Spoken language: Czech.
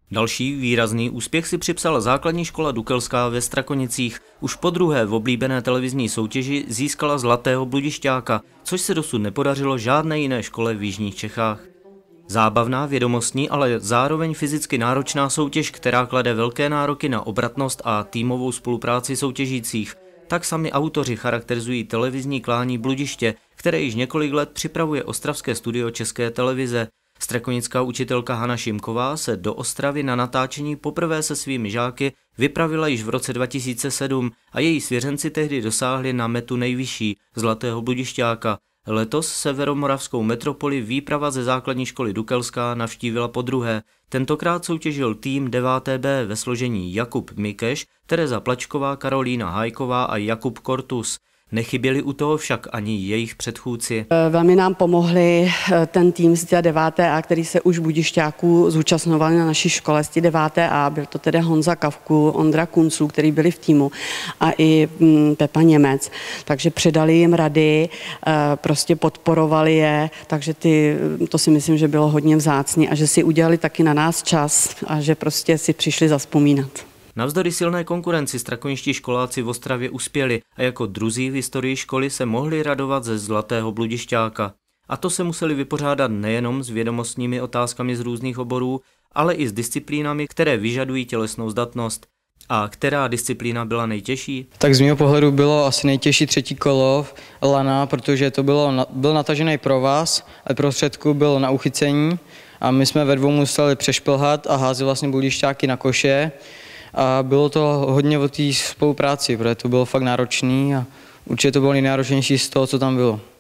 Další výrazný úspěch si připsala základní škola Dukelská ve Strakonicích. Už podruhé v oblíbené televizní soutěži získala zlatého bludišťáka, což se dosud nepodařilo žádné jiné škole v jižních Čechách. Zábavná, vědomostní, ale zároveň fyzicky náročná soutěž, která klade velké nároky na obratnost a týmovou spolupráci soutěžících. Tak sami autoři charakterizují televizní klání Bludiště, které již několik let připravuje ostravské studio České televize. Strakonická učitelka Hana Šimková se do Ostravy na natáčení poprvé se svými žáky vypravila již v roce 2007 a její svěřenci tehdy dosáhli na metu nejvyšší, zlatého bludišťáka. Letos severomoravskou metropoli výprava ze základní školy Dukelská navštívila podruhé. Tentokrát soutěžil tým 9B ve složení Jakub Mikeš, Tereza Plačková, Karolína Hajková a Jakub Kortus. Nechyběli u toho však ani jejich předchůdci. Velmi nám pomohli ten tým z 9A, který se už bludišťáků zúčastňovali na naší škole z 9A. Byl to tedy Honza Kavku, Ondra Kunců, který byli v týmu, a i Pepa Němec. Takže předali jim rady, prostě podporovali je, takže to si myslím, že bylo hodně vzácný a že si udělali taky na nás čas a že prostě si přišli zazpomínat. Navzdory silné konkurenci strakoniští školáci v Ostravě uspěli a jako druzí v historii školy se mohli radovat ze zlatého bludišťáka. A to se museli vypořádat nejenom s vědomostními otázkami z různých oborů, ale i s disciplínami, které vyžadují tělesnou zdatnost. A která disciplína byla nejtěžší? Tak z mého pohledu bylo asi nejtěžší třetí kolo lana, protože to byl natažený provaz a prostředku bylo na uchycení a my jsme ve dvou museli přešplhat a házet vlastně bludišťáky na koše. A bylo to hodně o té spolupráci, protože to bylo fakt náročné a určitě to bylo nejnáročnější z toho, co tam bylo.